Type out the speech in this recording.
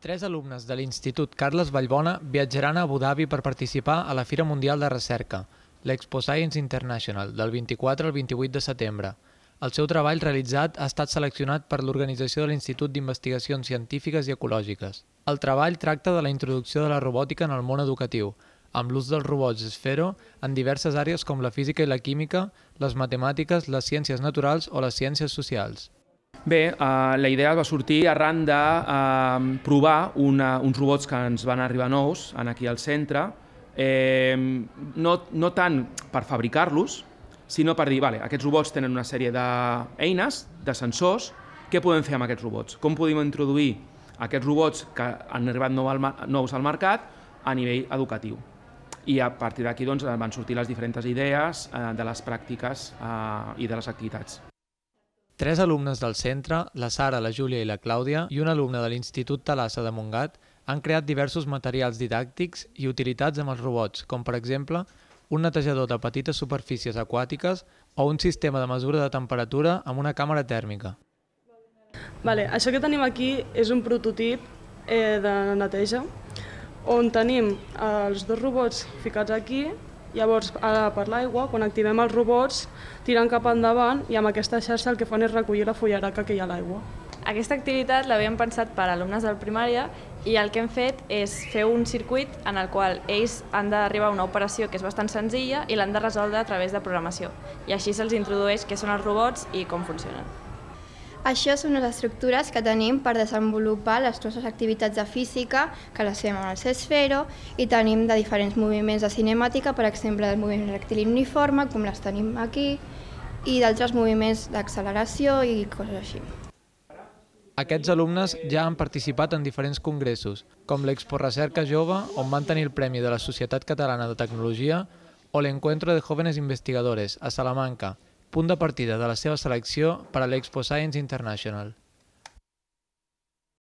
Tres alumnes de l'Institut Carles Vallbona viatjaran a Abu Dhabi per participar a la Fira Mundial de Recerca, l'Expo Science International, del 24 al 28 de setembre. El seu treball realitzat ha estat seleccionat per l'Organització de l'Institut d'Investigacions Científiques i Ecològiques. El treball tracta de la introducció de la robòtica en el món educatiu, amb l'ús dels robots Sphero en diverses àrees com la física i la química, les matemàtiques, les ciències naturals o les ciències socials. Bé, la idea va sortir arran de provar uns robots que ens van arribar nous aquí al centre, no tant per fabricar-los, sinó per dir, aquests robots tenen una sèrie d'eines, de sensors, què podem fer amb aquests robots? Com podem introduir aquests robots que han arribat nous al mercat a nivell educatiu? I a partir d'aquí van sortir les diferents idees de les pràctiques i de les activitats. Tres alumnes del centre, la Sara, la Júlia i la Clàudia, i un alumne de l'Institut Thalassa de Montgat, han creat diversos materials didàctics i utilitats amb els robots, com per exemple un netejador de petites superfícies aquàtiques o un sistema de mesura de temperatura amb una càmera tèrmica. Això que tenim aquí és un prototip de neteja, on tenim els dos robots ficats aquí. Llavors, per l'aigua, quan activem els robots, tiren cap endavant i amb aquesta xarxa el que fan és recollir la fullaraca que hi ha a l'aigua. Aquesta activitat l'havíem pensat per a alumnes de primària i el que hem fet és fer un circuit en el qual ells han d'arribar a una operació que és bastant senzilla i l'han de resoldre a través de programació. I així se'ls introdueix què són els robots i com funcionen. Això són les estructures que tenim per desenvolupar les nostres activitats de física, que les fem amb el Sphero, i tenim de diferents moviments de cinemàtica, per exemple, del moviment rectilini uniforme, com les tenim aquí, i d'altres moviments d'acceleració i coses així. Aquests alumnes ja han participat en diferents congressos, com l'Expo Recerca Jove, on van tenir el Premi de la Societat Catalana de Tecnologia, o l'Encuentro de Jóvenes Investigadores, a Salamanca, punt de partida de la seva selecció per a l'Expo Science International.